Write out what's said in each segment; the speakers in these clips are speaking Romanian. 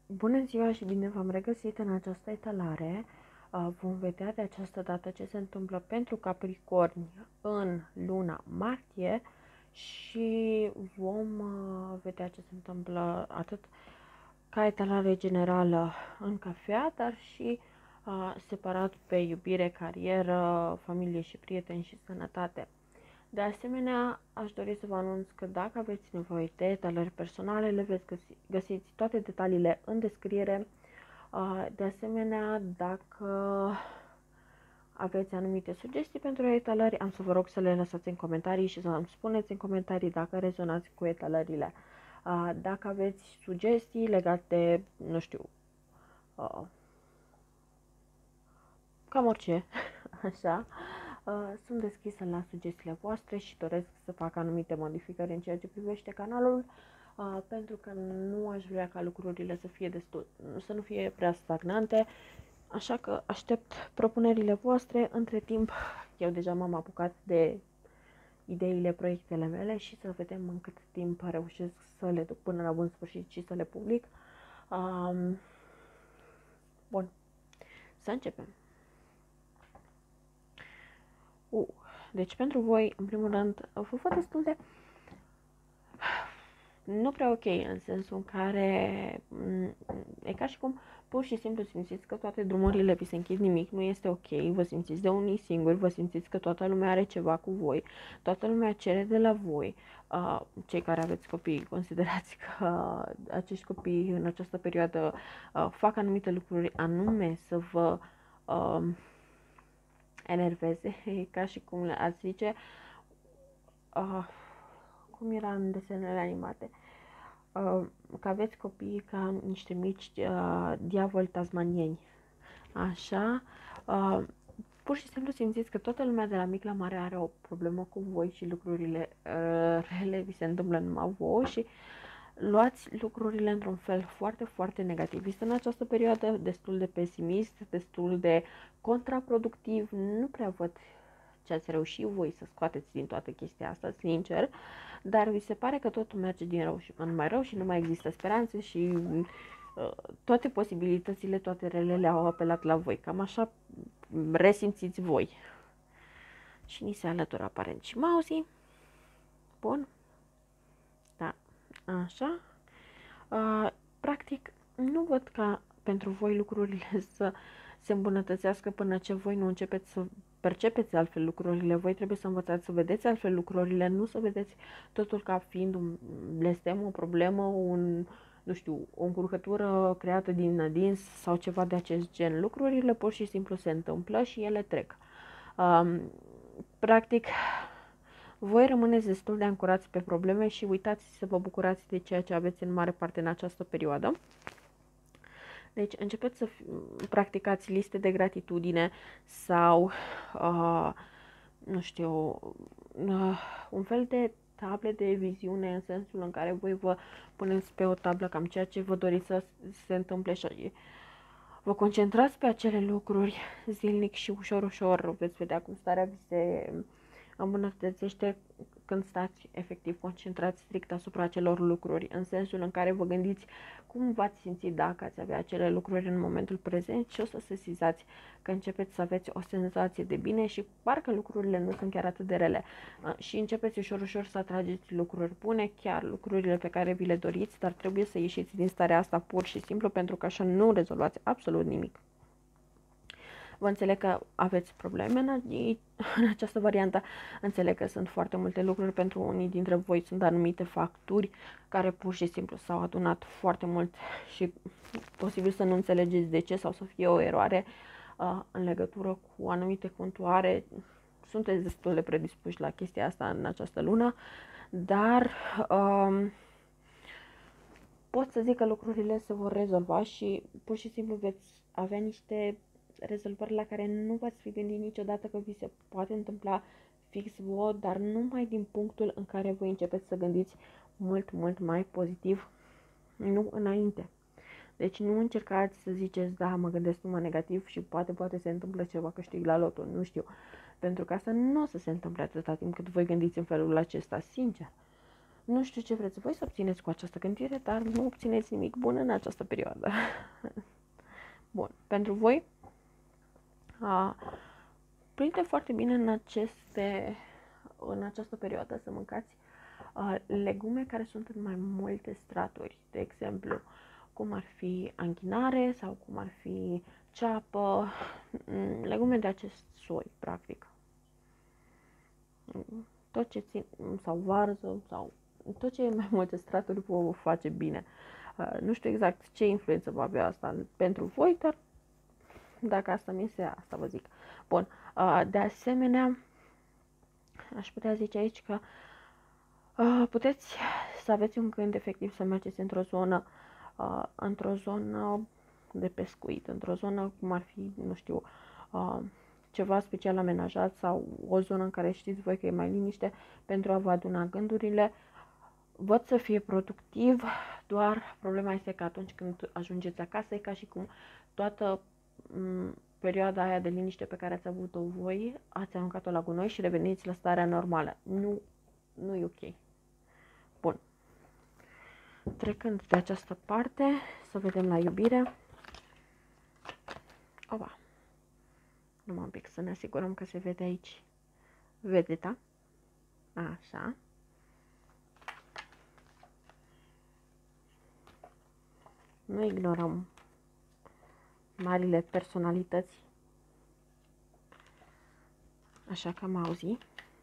Bună ziua și bine v-am regăsit în această etalare. Vom vedea de această dată ce se întâmplă pentru Capricorni în luna martie și vom vedea ce se întâmplă atât ca etalare generală în cafea, dar și separat pe iubire, carieră, familie și prieteni și sănătate. De asemenea, aș dori să vă anunț că dacă aveți nevoie de etalări personale, le veți găsiți toate detaliile în descriere. De asemenea, dacă aveți anumite sugestii pentru etalări, am să vă rog să le lăsați în comentarii și să îmi spuneți în comentarii dacă rezonați cu etalările. Dacă aveți sugestii legate de, nu știu, cam orice, așa, sunt deschisă la sugestiile voastre și doresc să fac anumite modificări în ceea ce privește canalul, pentru că nu aș vrea ca lucrurile să nu fie prea stagnante, așa că aștept propunerile voastre. Între timp, eu deja m-am apucat de ideile, proiectele mele și să vedem în cât timp reușesc să le duc până la bun sfârșit și să le public. Bun, să începem. Deci pentru voi, în primul rând, vă văd destul de nu prea ok, în sensul în care e ca și cum pur și simplu simțiți că toate drumurile vi se închid, nimic nu este ok, vă simțiți de unii singuri, vă simțiți că toată lumea are ceva cu voi, toată lumea cere de la voi. Cei care aveți copii, considerați că acești copii în această perioadă fac anumite lucruri anume să vă enerveze, ca și cum ați zice, cum era în desenele animate, că aveți copii ca niște mici diavoli tasmanieni. Așa, pur și simplu simțiți că toată lumea de la mic la mare are o problemă cu voi și lucrurile rele vi se întâmplă numai vouă și luați lucrurile într-un fel foarte, foarte negativist în această perioadă, destul de pesimist, destul de contraproductiv. Nu prea văd ce ați reușit voi să scoateți din toată chestia asta, sincer, dar vi se pare că totul merge din rău și în mai rău și nu mai există speranțe și toate posibilitățile, toate relele au apelat la voi. Cam așa resimțiți voi. Și ni se alătură aparent și Mauzi. Bun. Da. Așa. Practic, nu văd ca pentru voi lucrurile să se îmbunătățească până ce voi nu începeți să percepeți altfel lucrurile. Voi trebuie să învățați să vedeți altfel lucrurile, nu să vedeți totul ca fiind un blestem, o problemă, nu știu, o încurcătură creată din nădins sau ceva de acest gen. Lucrurile pur și simplu se întâmplă și ele trec. Practic, voi rămâneți destul de ancorați pe probleme și uitați să vă bucurați de ceea ce aveți în mare parte în această perioadă. Deci începeți să practicați liste de gratitudine sau, nu știu, un fel de table de viziune, în sensul în care voi vă puneți pe o tablă cam ceea ce vă doriți să se întâmple și vă concentrați pe acele lucruri zilnic și ușor, ușor veți vedea cum starea vi se îmbunătățește când stați efectiv concentrați strict asupra acelor lucruri, în sensul în care vă gândiți cum v-ați simți dacă ați avea acele lucruri în momentul prezent și o să sesizați că începeți să aveți o senzație de bine și parcă lucrurile nu sunt chiar atât de rele și începeți ușor, ușor să atrageți lucruri bune, chiar lucrurile pe care vi le doriți, dar trebuie să ieșiți din starea asta pur și simplu pentru că așa nu rezolvați absolut nimic. Vă înțeleg că aveți probleme în această variantă, înțeleg că sunt foarte multe lucruri, pentru unii dintre voi sunt anumite facturi care pur și simplu s-au adunat foarte mult și posibil să nu înțelegeți de ce sau să fie o eroare în legătură cu anumite contoare. Sunteți destul de predispuși la chestia asta în această lună, dar pot să zic că lucrurile se vor rezolva și pur și simplu veți avea niște rezolvări la care nu v-ați fi gândit niciodată că vi se poate întâmpla fix vouă, dar numai din punctul în care voi începeți să gândiți mult, mult mai pozitiv, nu înainte. Deci nu încercați să ziceți, da, mă gândesc numai negativ și poate se întâmplă ceva, câștig la loto, nu știu. Pentru că asta nu o să se întâmple atâta timp cât voi gândiți în felul acesta, sincer. Nu știu ce vreți voi să obțineți cu această gândire, dar nu obțineți nimic bun în această perioadă. Bun, pentru voi, prinde foarte bine în această perioadă să mâncați legume care sunt în mai multe straturi. De exemplu, cum ar fi anghinare sau cum ar fi ceapă, legume de acest soi, practic. Tot ce țin, sau varză, sau tot ce e mai multe straturi vă face bine. Nu știu exact ce influență va avea asta pentru voi, dar dacă asta mi este, asta vă zic. Bun, de asemenea, aș putea zice aici că puteți să aveți un gând efectiv să mergeți într-o zonă de pescuit, într-o zonă cum ar fi, nu știu, ceva special amenajat sau o zonă în care știți voi că e mai liniște pentru a vă aduna gândurile. Văd să fie productiv, doar problema este că atunci când ajungeți acasă e ca și cum toată perioada aia de liniște pe care ați avut-o voi, ați aruncat-o la gunoi și reveniți la starea normală. Nu e ok. Bun. Trecând de această parte, să vedem la iubire. Opa. Numai un pic să ne asigurăm că se vede aici vedeta. Așa. Nu ignorăm marile personalități. Așa că am auzit.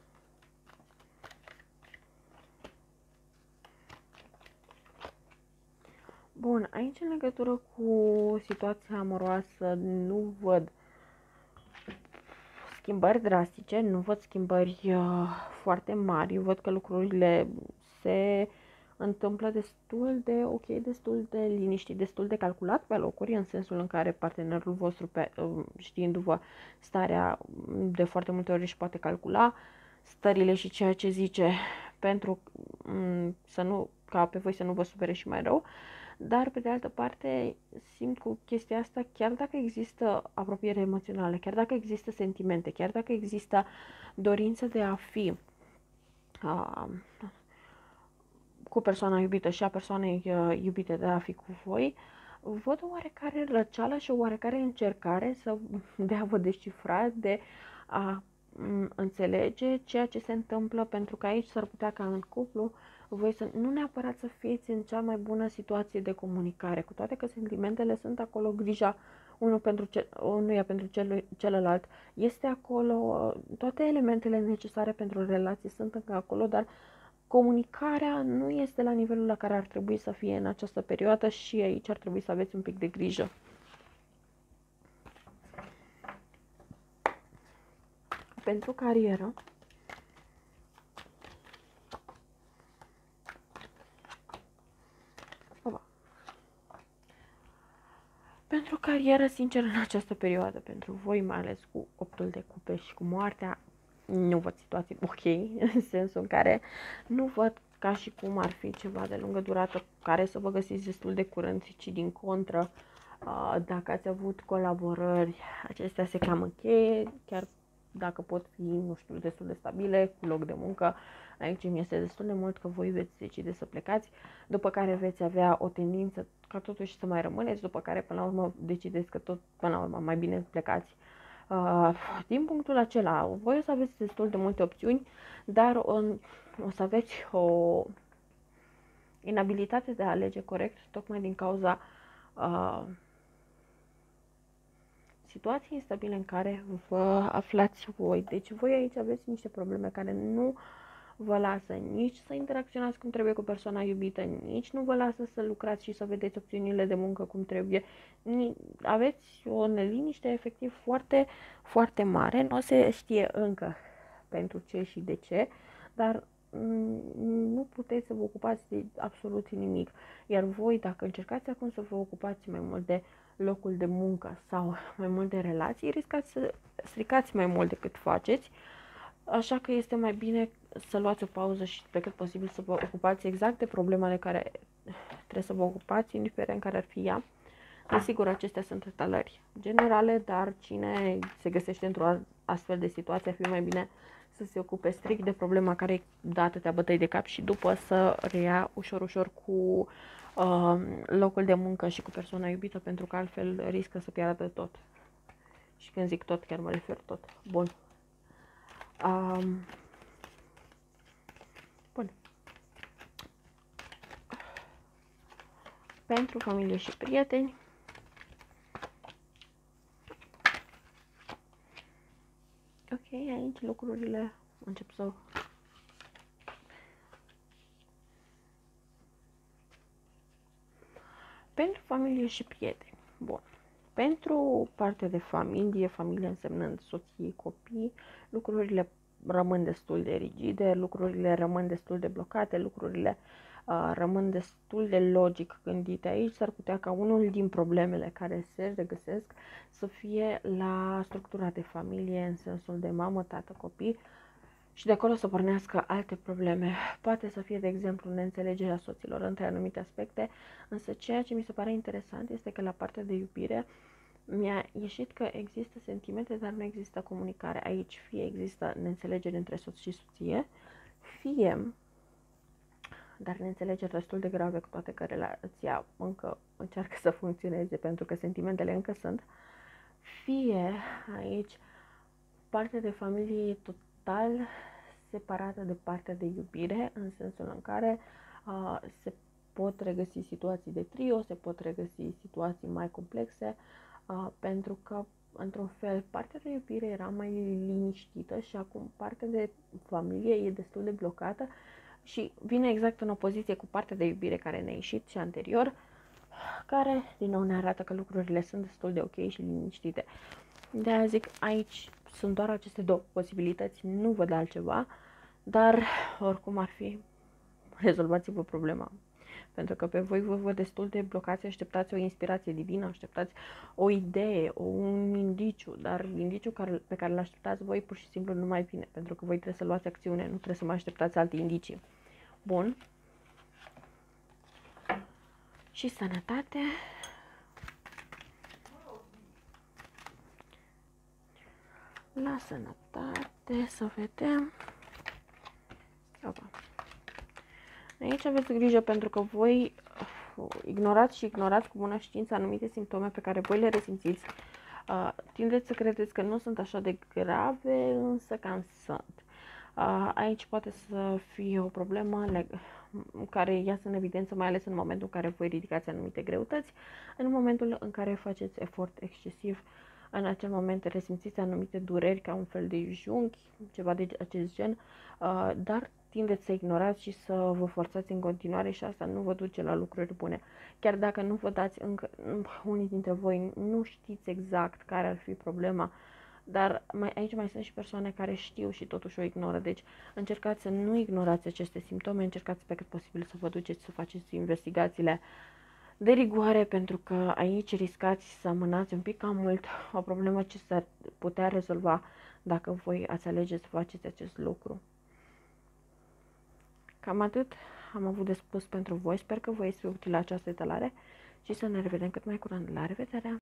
Bun, aici în legătură cu situația amoroasă nu văd schimbări drastice, nu văd schimbări foarte mari, văd că lucrurile se întâmplă destul de ok, destul de liniștit, destul de calculat pe locuri, în sensul în care partenerul vostru, știindu-vă starea, de foarte multe ori își poate calcula stările și ceea ce zice pentru ca pe voi să nu vă supere și mai rău. Dar, pe de altă parte, simt cu chestia asta, chiar dacă există apropiere emoțională, chiar dacă există sentimente, chiar dacă există dorință de a fi cu persoana iubită și a persoanei iubite de a fi cu voi, văd o oarecare răceală și o oarecare încercare de a vă descifra, de a înțelege ceea ce se întâmplă, pentru că aici s-ar putea ca în cuplu voi să nu neapărat să fiți în cea mai bună situație de comunicare, cu toate că sentimentele sunt acolo, grija unuia pentru celălalt este acolo, toate elementele necesare pentru relație sunt încă acolo, dar comunicarea nu este la nivelul la care ar trebui să fie în această perioadă și aici ar trebui să aveți un pic de grijă. Pentru carieră, pentru carieră, sincer, în această perioadă, pentru voi, mai ales cu 8-ul de cupe și cu moartea, nu văd situații ok, în sensul în care nu văd ca și cum ar fi ceva de lungă durată care să vă găsiți destul de curând, ci din contră, dacă ați avut colaborări, acestea se cam încheie, chiar dacă pot fi, nu știu, destul de stabile, cu loc de muncă. Aici mi este destul de mult că voi veți decide să plecați, după care veți avea o tendință ca totuși să mai rămâneți, după care până la urmă decideți că tot până la urmă mai bine plecați. Din punctul acela, voi o să aveți destul de multe opțiuni, dar o să aveți o inabilitate de a alege corect, tocmai din cauza situații instabile în care vă aflați voi. Deci voi aici aveți niște probleme care nu vă lasă nici să interacționați cum trebuie cu persoana iubită, nici nu vă lasă să lucrați și să vedeți opțiunile de muncă cum trebuie. Aveți o neliniște efectiv foarte, foarte mare. Nu se știe încă pentru ce și de ce, dar nu puteți să vă ocupați de absolut nimic. Iar voi, dacă încercați acum să vă ocupați mai mult de locul de muncă sau mai mult de relații, riscați să stricați mai mult decât faceți. Așa că este mai bine să luați o pauză și pe cât posibil să vă ocupați exact de problemele care trebuie să vă ocupați, indiferent care ar fi ea. Desigur, acestea sunt etalări generale, dar cine se găsește într-o astfel de situație, ar fi mai bine să se ocupe strict de problema care dă atâtea bătăi de cap și după să reia ușor cu locul de muncă și cu persoana iubită, pentru că altfel riscă să piardă tot. Și când zic tot, chiar mă refer tot. Bun. Bun. Pentru familie și prieteni. Ok, aici lucrurile încep să... Pentru familie și prieteni. Bun. Pentru partea de familie, familie însemnând soții, copii, lucrurile rămân destul de rigide, lucrurile rămân destul de blocate, lucrurile rămân destul de logic gândite. Aici s-ar putea ca unul din problemele care se regăsesc să fie la structura de familie, în sensul de mamă, tată, copii, și de acolo să pornească alte probleme. Poate să fie, de exemplu, neînțelegerea soților între anumite aspecte, însă ceea ce mi se pare interesant este că la partea de iubire mi-a ieșit că există sentimente, dar nu există comunicare. Aici fie există neînțelegere între soț și soție, fie, dar neînțelegeri destul de grave, cu toate că relația încă încearcă să funcționeze pentru că sentimentele încă sunt, fie aici partea de familie e total separată de partea de iubire, în sensul în care se pot regăsi situații de trio, se pot regăsi situații mai complexe, pentru că, într-un fel, partea de iubire era mai liniștită și acum partea de familie e destul de blocată și vine exact în opoziție cu partea de iubire care ne-a ieșit și anterior, care, din nou, ne arată că lucrurile sunt destul de ok și liniștite. De-aia zic, aici sunt doar aceste două posibilități, nu văd altceva, dar, oricum ar fi, rezolvați-vă problema. Pentru că pe voi vă văd destul de blocați, așteptați o inspirație divină, așteptați o idee, un indiciu, dar indiciul pe care îl așteptați voi pur și simplu nu mai vine, pentru că voi trebuie să luați acțiune, nu trebuie să mai așteptați alte indicii. Bun. Și sănătate. La sănătate, să vedem. Opa. Aici aveți grijă pentru că voi ignorați cu bună știință anumite simptome pe care voi le resimțiți. Tindeți să credeți că nu sunt așa de grave, însă cam sunt. Aici poate să fie o problemă care iasă în evidență, mai ales în momentul în care voi ridicați anumite greutăți, în momentul în care faceți efort excesiv. În acel moment resimțiți anumite dureri ca un fel de junghi, ceva de acest gen, dar tindeți să ignorați și să vă forțați în continuare și asta nu vă duce la lucruri bune. Chiar dacă nu vă dați încă, unii dintre voi nu știți exact care ar fi problema, dar aici mai sunt și persoane care știu și totuși o ignoră. Deci încercați să nu ignorați aceste simptome, încercați pe cât posibil să vă duceți să faceți investigațiile de rigoare, pentru că aici riscați să amânați un pic cam mult o problemă ce s-ar putea rezolva dacă voi ați alege să faceți acest lucru. Cam atât am avut de spus pentru voi. Sper că vă este utilă această etalare și să ne revedem cât mai curând. La revedere!